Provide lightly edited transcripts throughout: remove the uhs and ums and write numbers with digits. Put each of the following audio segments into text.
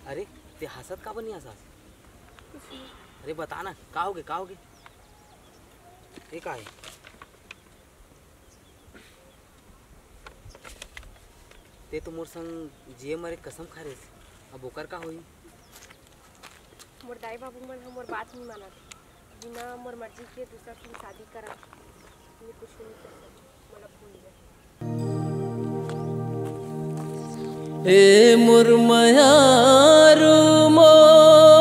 अरे ते हसत का बनी असास? अरे बता ना, का होगे का होगे? ये का है? ते तो मोर संग जिए मरे कसम खा रेस, अब ओकर का होई? मोर दाई बाबू मन मोर बात नहीं मानत, बिना मोर मर्जी के दूसरा से शादी करा ये कुछ नहीं कर सकती, मला भूल गए। ए मोर मायारू मोर,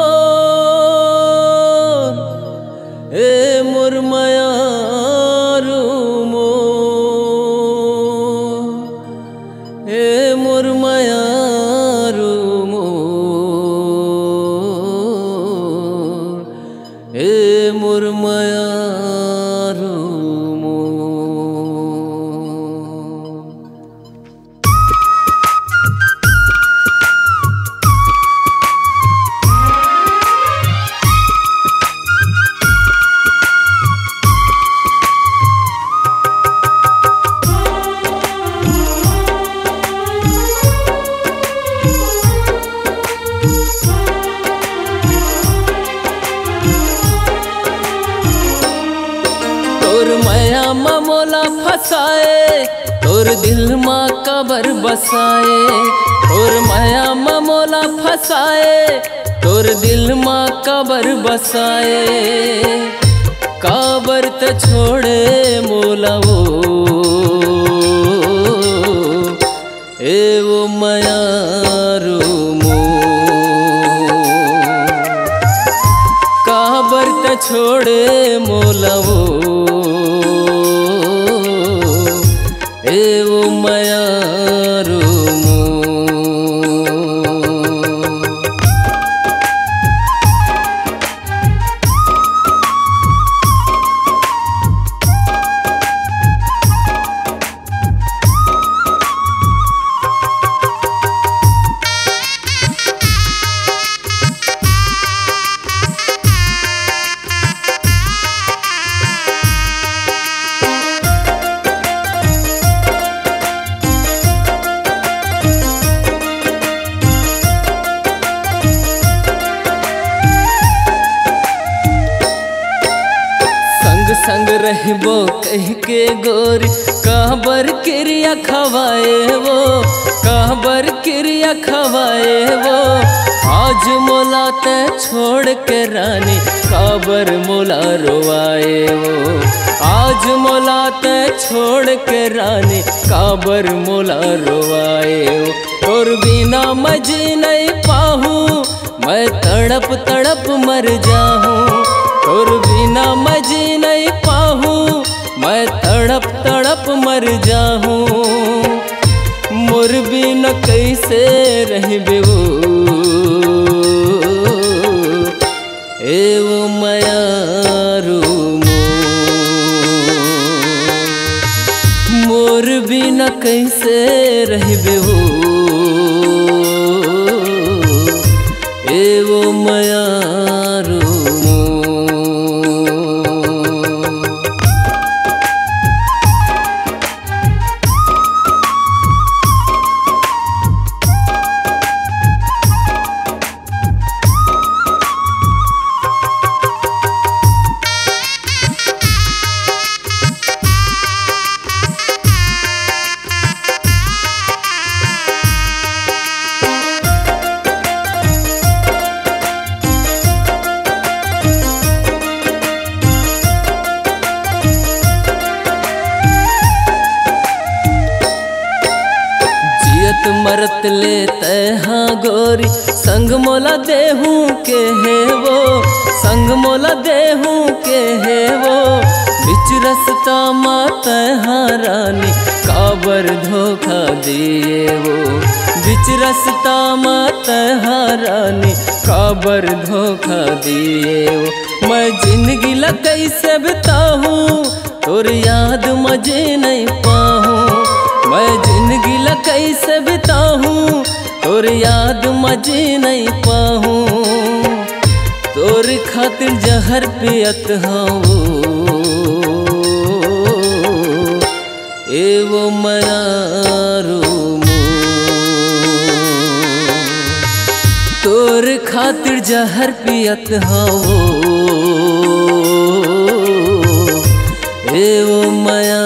ए मोर मायारू मोर, ए मोर मायारू मोर, ए मोर मायारू मोर। तोर माया मोला फसाए, तोर दिल माँ कबर बसाए, तोर माया मोला फसाए, तोर दिल माँ कबर बसाए, काबर त छोड़े मोला वो, ए वो मायारू मोर, काबर त छोड़े मोला वो, ए वो मायारू मोर। संग रहबो कह के गोरी, काबर क्रिया खवाए वो, काबर क्रिया खवाए वो, आज मोला ते छोड़ के रानी, काबर मोला रोवाए वो, आज मोला ते छोड़ के रानी, काबर मोला रोवाए वो। और बिना मजी नहीं पाहूँ, मैं तड़प तड़प मर जाऊँ, और बिना मजी नहीं पाहूँ, मैं तड़प तड़प मर जाऊँ, मोर बिना कैसे रहबे वो, ए वो मायारू मोर, मोर बिना कैसे रहबे वो, ए वो मायारू मोर। मरत लेते हाँ गोरी, संग मोला देहूँ के है वो, संग मोला देहूँ के है वो, बिच रस्ता माता हाँ रानी, काबर धोखा दिए वो, बिच रस्ता माता हाँ रानी, काबर धोखा दिए वो। मैं जिंदगी ला कैसे बिताऊँ, तोर याद मजे नहीं पाऊँ, मैं जिंदगी ला कैसे बिताऊँ, तोर याद मजे नहीं पाऊँ, तोर खातिर जहर पियत हूँ, ए वो मायारू मोर, तो खातिर जहर पियत हवो ए ओ माया